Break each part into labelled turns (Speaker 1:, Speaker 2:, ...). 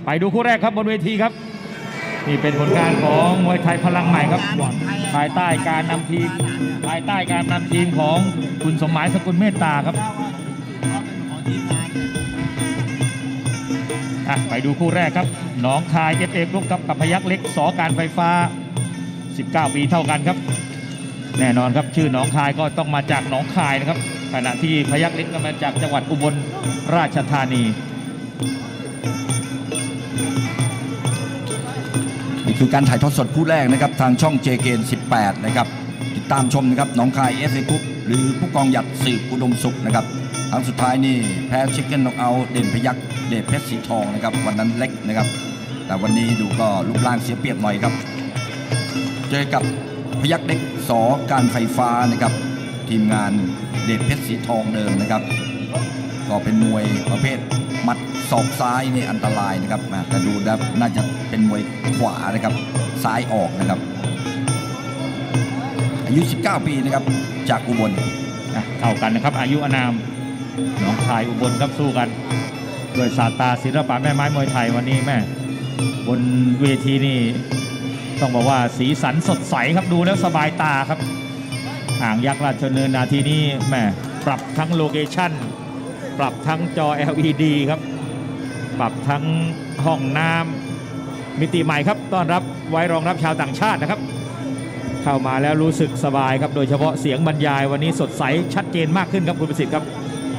Speaker 1: ไปดูคู่แรกครับบนเวทีครับนี่เป็นผลงานของมวยไทยพลังใหม่ครับภายใต้การนำทีมของคุณสมหมายสกุลเมตตาครับไปดูคู่แรกครับหนองคายFAกรุ๊ปกับพยัคฆ์เล็กสอการไฟฟ้า19 ปีเท่ากันครับแน่นอนครับชื่อหนองคายก็ต้องมาจากหนองคายนะครับขณะที่พยัคฆ์เล็กก็มาจากจังหวัดอุบลราชธานี
Speaker 2: นี่คือการถ่ายทอดสดคู่แรกนะครับทางช่อง JKN 18นะครับติดตามชมนะครับหนองคายFAกรุ๊ปหรือผู้กองหยัดสืบอุดมสุขนะครับครั้งสุดท้ายนี่แพ้ชิคเก้นน็อกเอาท์เด่นพยัคฆ์เดชเพชรสีทองนะครับวันนั้นเล็กนะครับแต่วันนี้ดูก็รูปร่างเสียเปรียบหน่อยครับเจอกับพยัคฆ์เล็กสอการไฟฟ้านะครับทีมงานเดชเพชรสีทองเดิมนะครับก็เป็นมวยประเภทหมัดศอกซ้ายนี่อันตรายนะครับแต่ดูแล้วน่าจะเป็นมวยขวานะครับซ้ายออกนะครับอายุ19 ปีนะครับจากอุบล
Speaker 1: เท่ากันนะครับอายุอานามหนองคายอุบลครับสู้กันด้วยศาสตราศิลปะแม่ไม้มวยไทยวันนี้แม่บนเวทีนี่ต้องบอกว่าสีสันสดใสครับดูแล้วสบายตาครับอ่างยักษ์ราชดำเนินนาทีนี้แม่ปรับทั้งโลเคชั่นปรับทั้งจอ LED ครับปรับทั้งห้องน้ำมิติใหม่ครับต้อนรับไว้รองรับชาวต่างชาตินะครับเข้ามาแล้วรู้สึกสบายครับโดยเฉพาะเสียงบรรยายวันนี้สดใสชัดเจนมากขึ้นครับคุณประสิทธิ์ครับ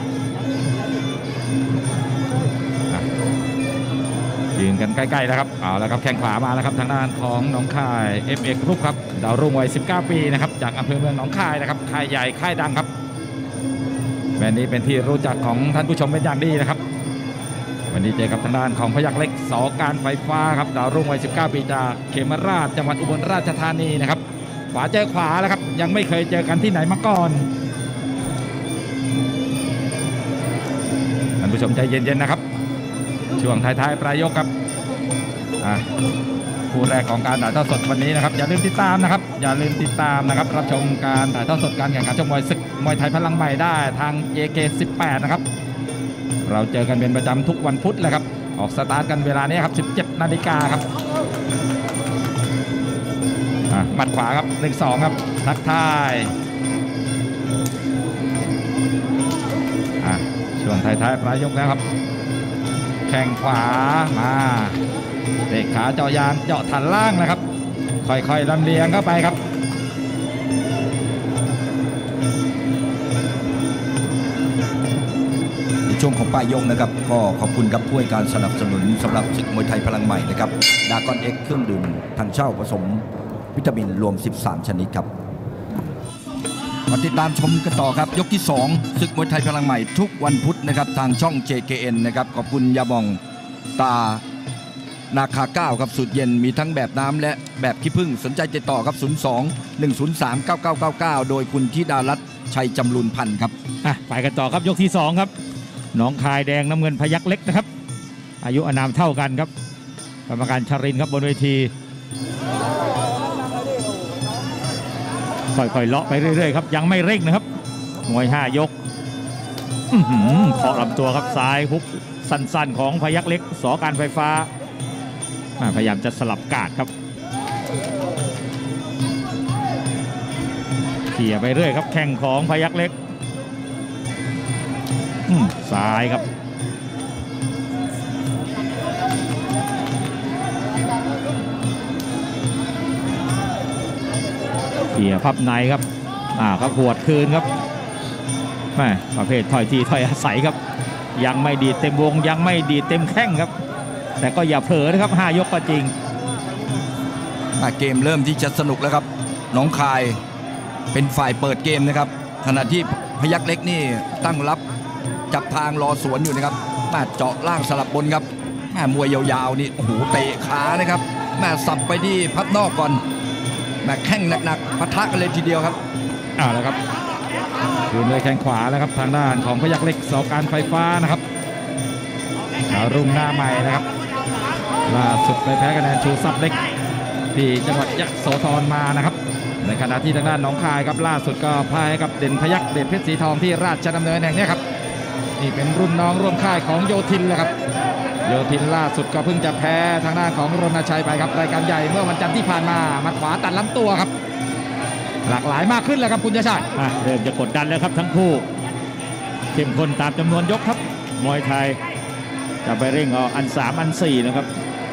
Speaker 1: ยืนกันใกล้ๆแล้วครับเอาแล้วครับแข้งขวามาแล้วครับทางด้านของหนองคาย FA กรุ๊ปครับดาวรุ่งวัย19 ปีนะครับจากอำเภอเมืองหนองคายนะครับค่ายใหญ่ค่ายดังครับแบรนด์นี้เป็นที่รู้จักของท่านผู้ชมเป็นอย่างดีนะครับวันนี้เจอกับทางด้านของพยัคฆ์เล็กสอการไฟฟ้าครับดาวรุ่งวัย19 ปีจากเขมราชจังหวัดอุบลราชธานีนะครับขวาเจอขวาแล้วครับยังไม่เคยเจอกันที่ไหนมาก่อนท่านผู้ชมใจเย็นๆนะครับช่วงท้ายๆปลายยกครับคู่แรกของการถ่ายทอดสดวันนี้นะครับอย่าลืมติดตามนะครับรับชมการถ่ายทอดสดการแข่งขันชกมวยศึกมวยไทยพลังใหม่ได้ทาง JK18 นะครับเราเจอกันเป็นประจำทุกวันพุธเลยครับออกสตาร์ทกันเวลานี้ครับ 17 นาฬิกาครับหมัดขวาครับ 1-2 ครับทักทายช่วงท้ายๆปลายยกแล้วครับแข้งขวามาเตะขาเจาะยางเจาะฐานล่างนะครับค่อยๆลำเลียงเข้าไปครับ
Speaker 2: ในช่วงของปลายยกนะครับก็ขอบคุณกับผู้ให้การสนับสนุนสำหรับศึกมวยไทยพลังใหม่นะครับดากอนเอ็กเครื่องดื่มถังเช่าผสมวิตามินรวม13 ชนิดครับมาติดตามชมกันต่อครับยกที่2ศึกมวยไทยพลังใหม่ทุกวันพุธนะครับทางช่อง JKN นะครับขอบคุณยาบองตานาคา9ครับสูตรเย็นมีทั้งแบบน้ำและแบบขี้ผึ้งสนใจติดต่อครับ02-103-9999โดยคุณธิดารัตน์ชัยจำรูนพันธ์ครับ
Speaker 1: ไปกันต่อครับยกที่2ครับหนองคายแดงน้ำเงินพยัคฆ์เล็กนะครับอายุอานามเท่ากันครับกรรมการชรินทร์ครับบนเวทีค่อยๆเลาะไปเรื่อยๆครับยังไม่เร่งนะครับมวย5 ยกเคาะลำตัวครับซ้ายฮุกสั้นๆของพยัคฆ์เล็กสอการไฟฟ้าพยายามจะสลับกาดครับเขี่ยไปเรื่อยครับแข้งของพยัคฆ์เล็กซ้ายครับเขี่ยพับในครับครับหวดคืนครับแม่ประเภทถอยทีถอยอาศัยครับยังไม่ดีเต็มวงยังไม่ดีเต็มแข้งครับแต่ก็อย่าเผลอนะครับ5 ยกก็จริง
Speaker 2: เกมเริ่มที่จะสนุกแล้วครับหนองคายเป็นฝ่ายเปิดเกมนะครับขณะที่พยัคฆ์เล็กนี่ตั้งรับจับทางรอสวนอยู่นะครับเจาะล่างสลับบนครับมวยยาวๆนี่โอ้โหเตะขานะครับสับไปที่พับนอกก่อนแข้งหนักๆปะทะกันเลยทีเดียวครับ
Speaker 1: แล้วครับคืนเลยแข้งขวาแล้วครับทางด้านของพยัคฆ์เล็กสอการไฟฟ้านะครับดาวรุ่งหน้าใหม่นะครับล่าสุดไปแพ้คะแนนชูทรัพย์เล็กที่จังหวัดยโสธรมานะครับในขณะที่ทางด้านหนองคายครับล่าสุดก็พ่ายกับเด่นพยัคฆ์เดชเพชรสีทองที่ราชดำเนินแห่งนี้ครับนี่เป็นรุ่นน้องร่วมค่ายของโยธินเลยครับ
Speaker 3: โยธินล่าสุดก็เพิ่งจะแพ้ทางด้านของรณชัยไปครับรายการใหญ่เมื่อวันจันทร์ที่ผ่านมาหมัดขวาตัดลำตัวครับหลากหลายมากขึ้นแล้วครับคุณชาชาติ
Speaker 1: เริ่มจะกดดันแล้วครับทั้งคู่เข้มข้นตามจำนวนยกครับมวยไทยจะไปเร่งเอาอัน3อัน4นะครับ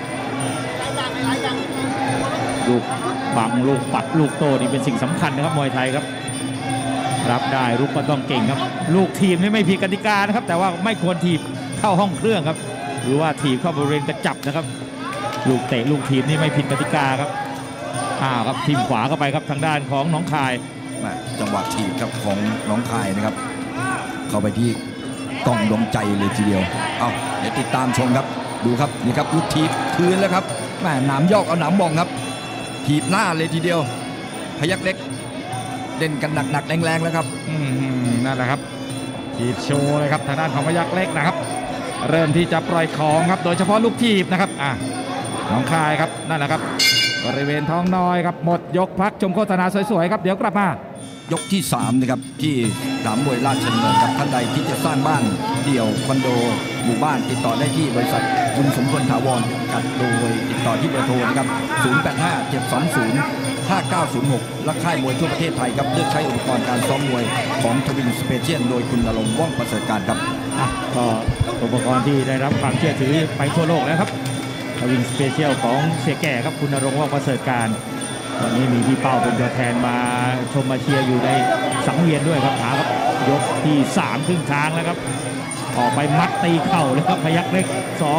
Speaker 1: ลูกบังลูกปัดลูกโตนี่เป็นสิ่งสำคัญนะครับมวยไทยครับรับได้ลูกก็ต้องเก่งครับลูกทีมนี่ไม่ผิดกติกานะครับแต่ว่าไม่ควรถีบเข้าห้องเครื่องครับหรือว่าถีบเข้าบริเวณกระจับนะครับลูกเตะลูกทีมนี่ไม่ผิดกติกาครับครับทีมขวาเข้าไปครับทางด้านของหนองคาย
Speaker 2: จังหวะถีบครับของหนองคายนะครับเข้าไปที่กล้องดวงใจเลยทีเดียวเดี๋ยวติดตามชมครับดูครับนี่ครับลูกถีบคืนแล้วครับหนามยอกเอาหนามมองครับถีบหน้าเลยทีเดียวพยัคฆ์เล็กเล่นกันหนักๆแรงๆแล้วครับ
Speaker 3: นั่นแหละครับถีบโชว์เลยครับทางด้านของพยัคฆ์เล็กนะครับเริ่มที่จะปล่อยของครับโดยเฉพาะลูกถีบนะครับหนองคายครับนั่นแหละครับบริเวณท้องน้อยครับหมดยกพักชมโฆษณาสวยๆครับเดี๋ยวกลับมาย
Speaker 2: กที่3นะครับที่สนามมวยราชดำเนินครับท่านใดที่จะสร้างบ้านเดี่ยวคอนโดหมู่บ้านติดต่อได้ที่บริษัทบุญสมพลถาวรครับโดยติดต่อที่เบอร์โทรนะครับ0857205906และค่ายมวยทั่วประเทศไทยครับเลือกใช้อุปกรณ์การซ้อมมวยของทวินสเปเชียลโดยคุณณรงค์ ว่องประเสริฐการครับ
Speaker 1: ก็อุปกรณ์ที่ได้รับความเชื่อถือไปทั่วโลกแล้วครับทวินสเปเชียลของเสียแก่ครับคุณณรงค์ ว่องประเสริฐการวันนี้มีพี่เป้าเป็นตัวแทนมาชมมาเชียร์อยู่ในสังเวียนด้วยครับครับยกที่3ครึ่งทางแล้วครับออกไปมัดตีเข่าเลยครับพยัคฆ์เล็ก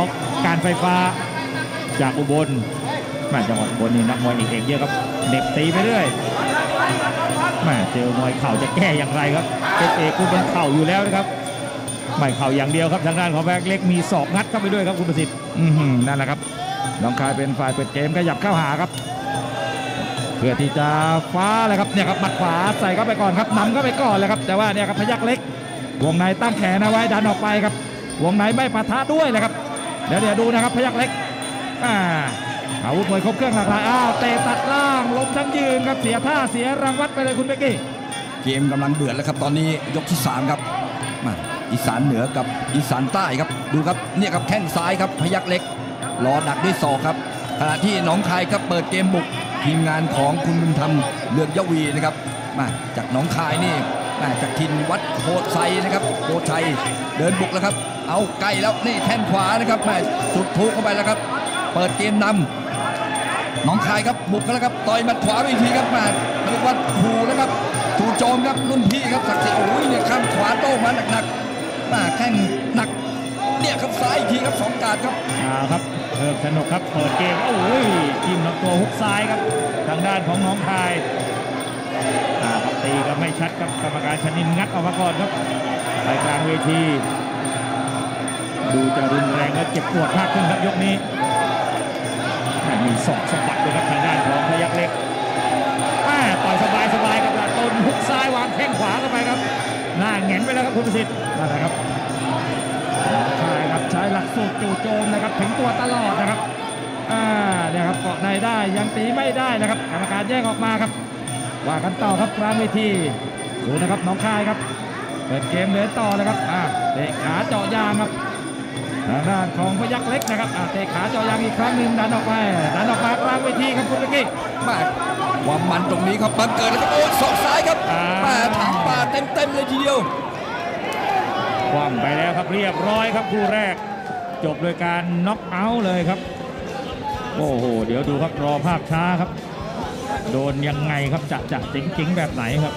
Speaker 1: 2การไฟฟ้าจากอุบลจังหวัดอุบลนี่นักมวยเอกเยอะครับเด็บตีไปเรื่อยเจอมวยเข่าจะแก้อย่างไรครับเป็นเอกคุณเป็นเข่าอยู่แล้วนะครับไม่เข่าอย่างเดียวครับทางด้านของพยัคฆ์เล็กมีศอกงัดเข้าไปด้วยครับคุณประสิทธิ์
Speaker 3: นั่นแหละครับน้องคายเป็นฝ่ายเปิดเกมขยับเข้าหาครับเพื่อที่จะฟ้าเลยครับเนี่ยครับหมัดขวาใส่เข้าไปก่อนครับนำเข้าไปก่อนเลยครับแต่ว่าเนี่ยครับพยัคฆ์เล็กวงในตั้งแขนเอาไว้ดันออกไปครับวงในไม่ปะทะด้วยเลยครับเดี๋ยวดูนะครับพยัคฆ์เล็กอาวุธมวยครบเครื่องหลากหลายเตะตัดล่างล้มทั้งยืนครับเสียท่าเสียรางวัลไปเลยคุณเบกกี้
Speaker 2: เกมกำลังเดือดแล้วครับตอนนี้ยกที่3ครับอีสานเหนือกับอีสานใต้ครับดูครับเนี่ยครับแข้งซ้ายครับพยัคฆ์เล็กรอดักด้วยศอกครับขณะที่หนองคายครับเปิดเกมบุกทีมงานของคุณบุญธรรมเลือกยวีนะครับจากหนองคายนี่จากทินวัดโพไซนะครับโพชัยเดินบุกแล้วครับเอาไกลแล้วนี่แข้งขวานะครับจุดทุกเข้าไปแล้วครับเปิดเกมนำหนองคายครับบุกกันแล้วครับต่อยหมัดขวาอีกทีครับเรียกว่าขู่แล้วครับจู่โจมครับรุ่นพี่ครับศักดิ์ศรีโอ้ยเนี่ยข้ามขวาโต้มาหนักแข้งหนักเนี่ยครับซ้ายอีกทีครับ2 การครับ
Speaker 1: ครับเริ่มสนุกครับเปิดเกมโอ้ยจิ้มลำตัวฮุกซ้ายครับทางด้านของหนองคายตีก็ไม่ชัดครับกรรมการชนินงัดออกมาก่อนครับไปกลางเวทีดูจะรุนแรงและเจ็บปวดมากขึ้นครับยกนี้มีศอกสะบัดเลยครับทางด้านของพยัคฆ์เล็กต่อยสบายครับต้นฮุกซ้ายวางแข้งขวาเข้าไปครับหน้าแหงนไปแล้วครับคุณประสิทธิ์นั่นแหละครับใช่ครับใช้หลักสูตรจู่โจมนะครับถึงตัวตลอดนะครับเนี่ยครับเกาะในได้ยังตีไม่ได้นะครับกรรมการแยกออกมาครับว่ากันต่อครับกลางเวทีดูนะครับหนองคายครับเปิดเกมเดินต่อเลยครับเตะขาเจาะยางครับทางด้านของพยัคฆ์เล็กนะครับเตะขาเจาะยางอีกครั้งหนึ่งดันออกมากลางเวทีครับคุณเบกกี้
Speaker 2: ความมันตรงนี้ครับบังเกิดแล้วครับโอ้ศอกซ้ายครับถังป่าเต็มเลยทีเดียว
Speaker 1: คว่ำไปแล้วครับเรียบร้อยครับคู่แรกจบโดยการน็อกเอาท์เลยครับโอ้โหเดี๋ยวดูครับรอภาพช้าครับโดนยังไงครับจะจริงแบบไหนครับ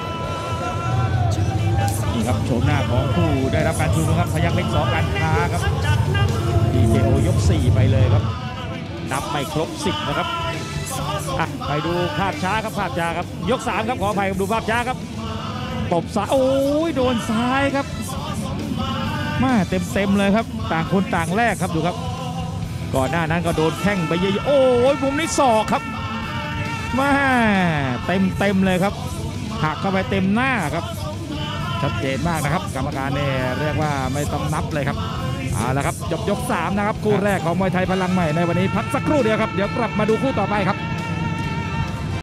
Speaker 1: นี่ครับโฉมหน้าของผู้ได้รับการชูมือครับพยัคฆ์เล็ก2 การค้าครับTKOยก4ไปเลยครับนับไม่ครบ10นะครับไปดูภาพช้าครับยก3ครับขออภัยดูภาพช้าครับตบซ้ายโอ้ยโดนซ้ายครับมาเต็มเลยครับต่างคนต่างแรกครับดูครับก่อนหน้านั้นก็โดนแข้งไปเยอะโอ้ยมุมนี้ศอกครับมาเต็มเลยครับหักเข้าไปเต็มหน้าครับชัดเจนมากนะครับกรรมการเนี่ยเรียกว่าไม่ต้องนับเลยครับเอาละครับจบยก3นะครับคู่แรกของมวยไทยพลังใหม่ในวันนี้พักสักครู่เดียวครับเดี๋ยวกลับมาดูคู่ต่อไปครับ